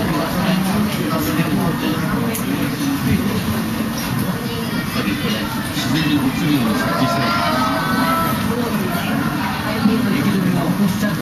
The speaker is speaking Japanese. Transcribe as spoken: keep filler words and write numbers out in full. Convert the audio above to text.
自然に落ちるように設計してない。